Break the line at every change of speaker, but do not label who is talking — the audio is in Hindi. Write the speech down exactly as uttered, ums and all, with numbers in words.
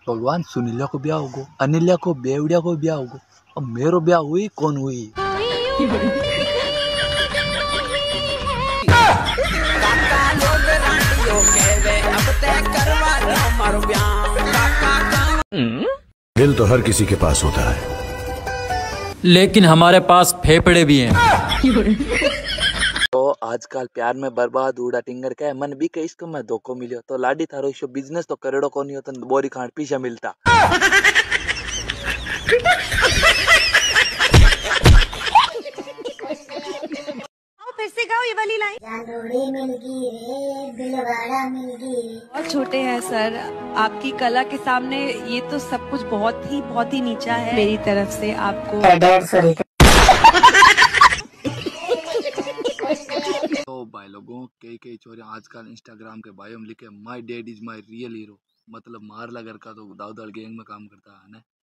भगवान सुनीला को ब्याह होगो, अनिल्या को बेवड़िया को ब्याह होगो, अब मेरो ब्याह हुई कौन हुई।
दिल तो हर किसी के पास होता है,
लेकिन हमारे पास फेफड़े भी हैं।
तो आजकल प्यार में बर्बाद उड़ा टिंगर का मन भी के इसको मैं धोखो मिलियो तो लाडी थारो इसो बिजनेस तो करेड़ो को नहीं होता बोरी खांड पीछे मिलता।
फिर से गाओ ये वाली लाइन। बहुत छोटे हैं सर, आपकी कला के सामने ये तो सब कुछ बहुत ही बहुत ही नीचा है। मेरी तरफ से आपको
तो भाई लोगों कई कई छोरे आजकल इंस्टाग्राम के बायो में लिखे my dad is my real hero, मतलब मार लगर का तो दाऊद गैंग में काम करता है ना।